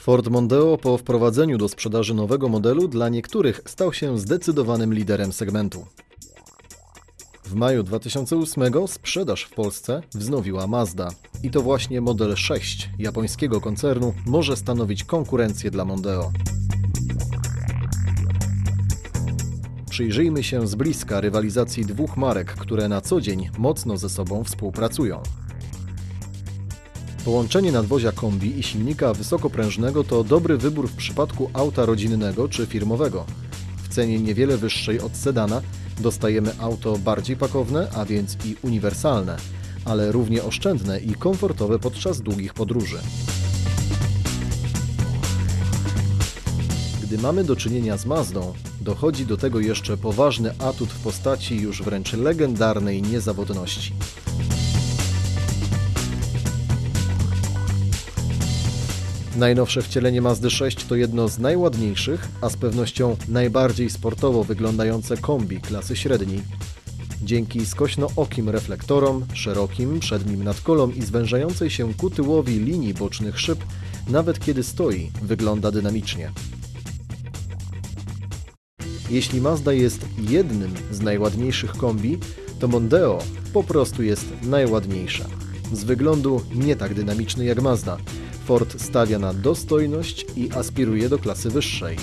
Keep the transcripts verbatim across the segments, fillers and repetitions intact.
Ford Mondeo po wprowadzeniu do sprzedaży nowego modelu dla niektórych stał się zdecydowanym liderem segmentu. W maju dwa tysiące ósmego sprzedaż w Polsce wznowiła Mazda. I to właśnie model sześć japońskiego koncernu może stanowić konkurencję dla Mondeo. Przyjrzyjmy się z bliska rywalizacji dwóch marek, które na co dzień mocno ze sobą współpracują. Połączenie nadwozia kombi i silnika wysokoprężnego to dobry wybór w przypadku auta rodzinnego czy firmowego. W cenie niewiele wyższej od sedana dostajemy auto bardziej pakowne, a więc i uniwersalne, ale równie oszczędne i komfortowe podczas długich podróży. Gdy mamy do czynienia z Mazdą, dochodzi do tego jeszcze poważny atut w postaci już wręcz legendarnej niezawodności. Najnowsze wcielenie Mazdy sześć to jedno z najładniejszych, a z pewnością najbardziej sportowo wyglądające kombi klasy średniej. Dzięki skośnookim reflektorom, szerokim przednim nadkolom i zwężającej się ku tyłowi linii bocznych szyb, nawet kiedy stoi, wygląda dynamicznie. Jeśli Mazda jest jednym z najładniejszych kombi, to Mondeo po prostu jest najładniejsza. Z wyglądu nie tak dynamiczny jak Mazda, Ford stawia na dostojność i aspiruje do klasy wyższej.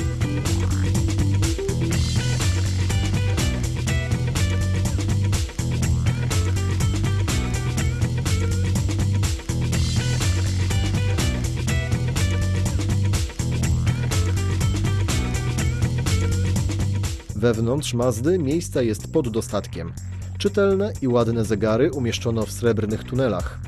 Wewnątrz Mazdy miejsca jest pod dostatkiem. Czytelne i ładne zegary umieszczono w srebrnych tunelach.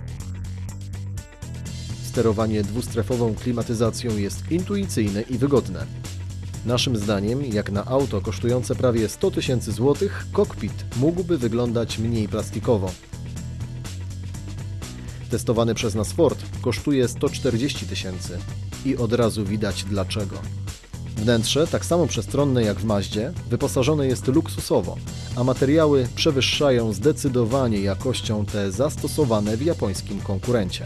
Sterowanie dwustrefową klimatyzacją jest intuicyjne i wygodne. Naszym zdaniem, jak na auto kosztujące prawie sto tysięcy złotych, kokpit mógłby wyglądać mniej plastikowo. Testowany przez nas Ford kosztuje sto czterdzieści tysięcy i od razu widać dlaczego. Wnętrze, tak samo przestronne jak w Mazdzie, wyposażone jest luksusowo, a materiały przewyższają zdecydowanie jakością te zastosowane w japońskim konkurencie.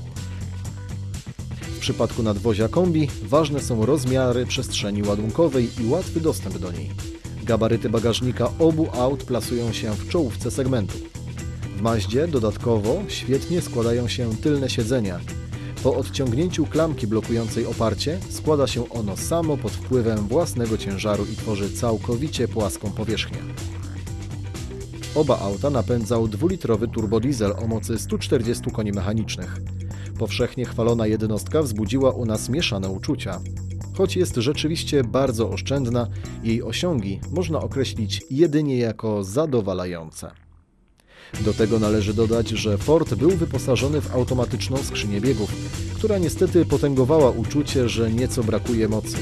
W przypadku nadwozia kombi ważne są rozmiary przestrzeni ładunkowej i łatwy dostęp do niej. Gabaryty bagażnika obu aut plasują się w czołówce segmentu. W Mazdzie dodatkowo świetnie składają się tylne siedzenia. Po odciągnięciu klamki blokującej oparcie składa się ono samo pod wpływem własnego ciężaru i tworzy całkowicie płaską powierzchnię. Oba auta napędzał dwulitrowy turbodiesel o mocy stu czterdziestu koni mechanicznych. Powszechnie chwalona jednostka wzbudziła u nas mieszane uczucia. Choć jest rzeczywiście bardzo oszczędna, jej osiągi można określić jedynie jako zadowalające. Do tego należy dodać, że Ford był wyposażony w automatyczną skrzynię biegów, która niestety potęgowała uczucie, że nieco brakuje mocy.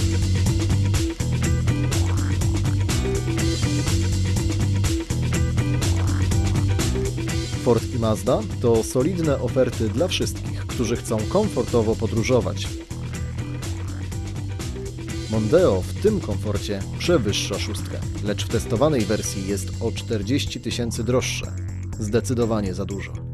Ford i Mazda to solidne oferty dla wszystkich, którzy chcą komfortowo podróżować. Mondeo w tym komforcie przewyższa szóstkę, lecz w testowanej wersji jest o czterdzieści tysięcy droższe. Zdecydowanie za dużo.